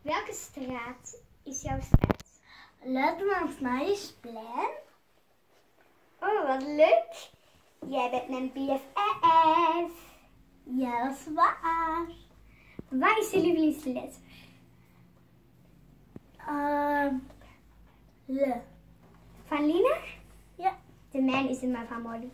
Welke straat is jouw straat? Luitenantmeijersplein. Oh, wat leuk. Jij bent mijn BFF. Ja, dat is waar. Waar is je lievelingsletter? Le. Van Lina? Ja. De mijne is maar van Molly.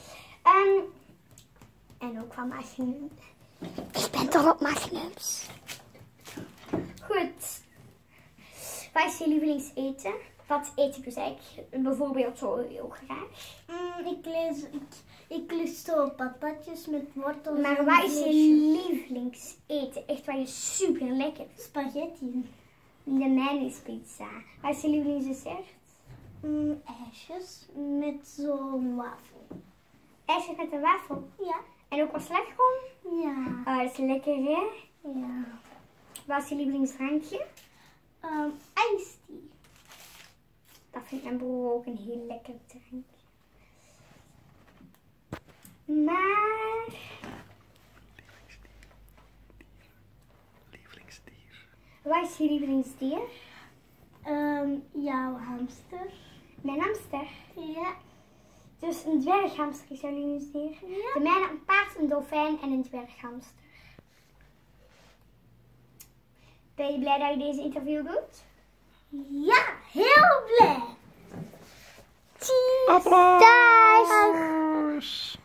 En ook van Magnum. Ik ben dol op Magnums. Goed. Wat is je lievelingseten? Wat eet je dus eigenlijk bijvoorbeeld zo heel graag? Ik lust zo patatjes met wortels. Maar wat is je lievelingseten? Echt waar je super lekker vindt? Spaghetti. De mijne is pizza. Wat is je lievelingsdessert? IJsjes met zo'n wafel. IJsjes met een wafel? Ja. En ook wat slagroom? Ja. Oh, dat is lekker hè? Ja. Wat is je lievelingsdrankje? Iced tea. Dat vindt mijn broer ook een heel lekker drankje. Maar... Lievelingsdier. Wat is je lievelingsdier? Jouw hamster. Mijn hamster. Ja. Dus een dwerghamster is jouw lievelingsdier? Ja. De mijne een paard, een dolfijn en een dwerghamster. Ben je blij dat je deze interview doet? Ja, heel blij. Applaus! Applaus!